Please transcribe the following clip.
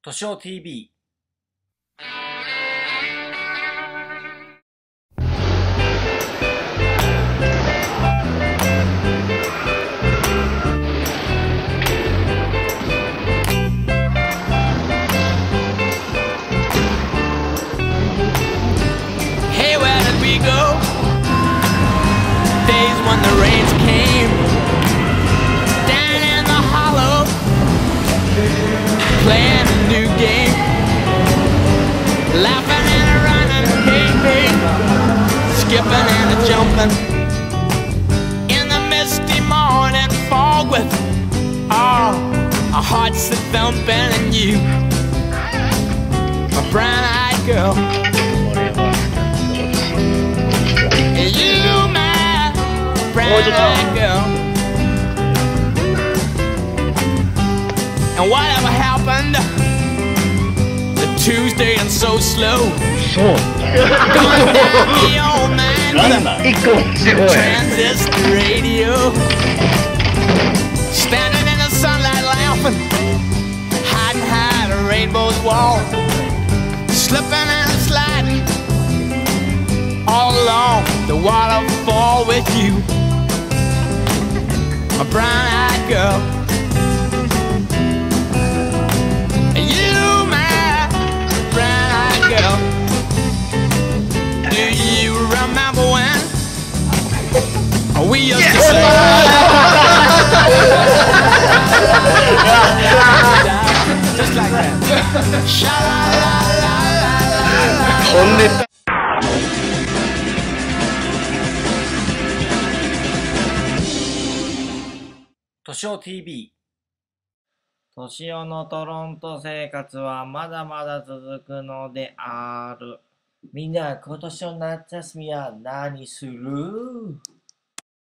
としお TV。 Hey, where did we go? Days when the rains came down in the hollow, playing a new game, laughing and running, hey, hey, skipping and jumping in the misty morning fog with all our hearts that thumping, and you, a brown-eyed girl. You, my brown-eyed girl. And whatever happened to Tuesday and so slow? そう。 Going down the old man なんだ。一個すごい。 transistor radio, standing in the sunlight laughing, hiding behind a rainbow's wall, slipping and sliding all along the waterfall with you, a brown-eyed girl. You, my brown-eyed girl. Do you remember when we used to say just like that? Sha-la-la-la-la-la-la. 飛んでった。 としお TV。としおのトロント生活はまだまだ続くのである。みんな今年の夏休みは何する？